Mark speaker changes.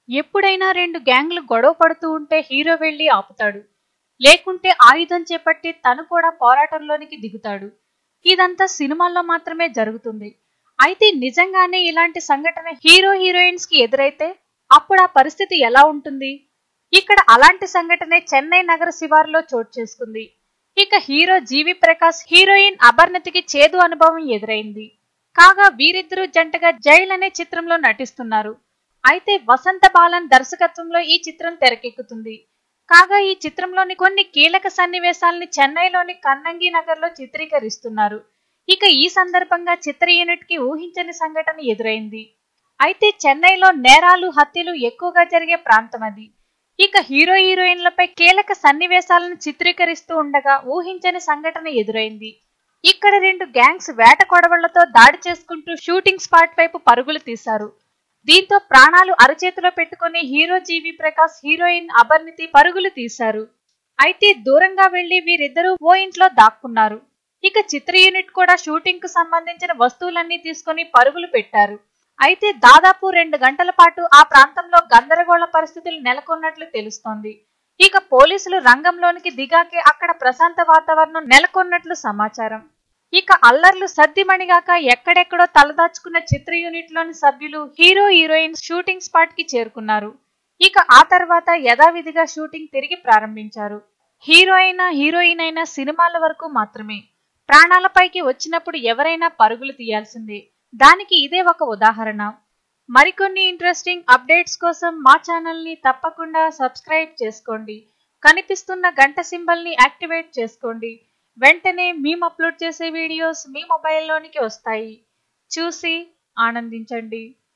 Speaker 1: ఎప్పుడైనా రెండు గ్యాంగ్లు గొడవ పడుతూ ఉంటే హీరో వెళ్లి ఆపుతాడు, లేకుంటే ఆయుధం చేపట్టి తను కూడా పోరాటంలోనికి దిగుతాడు. ఇదంతా సినిమాల్లో మాత్రమే జరుగుతుంది. అయితే నిజంగానే ఇలాంటి సంఘటన హీరో హీరోయిన్స్ కి ఎదురైతే అప్పుడు ఆ పరిస్థితి ఎలా ఉంటుంది? ఇక్కడ అలాంటి సంఘటనే చెన్నై నగర శివారులో చోటు చేసుకుంది. ఇక హీరో జీవి ప్రకాష్, హీరోయిన్ అపర్ణతికి చేదు అనుభవం ఎదురైంది. కాగా వీరిద్దరూ జంటగా జైల్ అనే చిత్రంలో నటిస్తున్నారు. అయితే వసంత బాలన్ దర్శకత్వంలో ఈ చిత్రం తెరకెక్కుతుంది. కాగా ఈ చిత్రంలోని కొన్ని కీలక సన్నివేశాలని చెన్నైలోని కన్నంగి నగర్ లో చిత్రీకరిస్తున్నారు. ఇక ఈ సందర్భంగా చిత్ర యూనిట్ కి ఊహించని సంఘటన ఎదురైంది. అయితే చెన్నైలో నేరాలు, హత్యలు ఎక్కువగా జరిగే ప్రాంతం అది. ఇక హీరో హీరోయిన్లపై కీలక సన్నివేశాలను చిత్రీకరిస్తూ ఉండగా ఊహించని సంఘటన ఎదురైంది. ఇక్కడ రెండు గ్యాంగ్స్ వేట కొడవళ్లతో దాడి చేసుకుంటూ షూటింగ్ స్పాట్ వైపు పరుగులు తీశారు. దీంతో ప్రాణాలు అరచేతిలో పెట్టుకుని హీరో జీవి ప్రకాష్, హీరోయిన్ అపర్ణతి పరుగులు తీశారు. అయితే దూరంగా వెళ్లి వీరిద్దరూ ఓ ఇంట్లో దాక్కున్నారు. ఇక చిత్ర యూనిట్ కూడా షూటింగ్ కు సంబంధించిన వస్తువులన్నీ తీసుకుని పరుగులు పెట్టారు. అయితే దాదాపు 2 గంటల పాటు ఆ ప్రాంతంలో గందరగోళ పరిస్థితులు నెలకొన్నట్లు తెలుస్తోంది. ఇక పోలీసులు రంగంలోనికి దిగాకే అక్కడ ప్రశాంత వాతావరణం నెలకొన్నట్లు సమాచారం. ఇక అల్లర్లు సద్దిమణిగాక ఎక్కడెక్కడో తలదాచుకున్న చిత్ర యూనిట్ లోని సభ్యులు హీరో హీరోయిన్ షూటింగ్ స్పాట్ కి చేరుకున్నారు. ఇక ఆ తర్వాత యథావిధిగా షూటింగ్ తిరిగి ప్రారంభించారు. హీరో అయినా హీరోయిన్ అయినా సినిమాల వరకు మాత్రమే. ప్రాణాలపైకి వచ్చినప్పుడు ఎవరైనా పరుగులు తీయాల్సిందే. దానికి ఇదే ఒక ఉదాహరణ. మరికొన్ని ఇంట్రెస్టింగ్ అప్డేట్స్ కోసం మా ఛానల్ ని తప్పకుండా సబ్స్క్రైబ్ చేసుకోండి. కనిపిస్తున్న గంట సింబల్ ని యాక్టివేట్ చేసుకోండి. వెంటనే మేము అప్లోడ్ చేసే వీడియోస్ మీ మొబైల్లోనికి వస్తాయి. చూసి ఆనందించండి.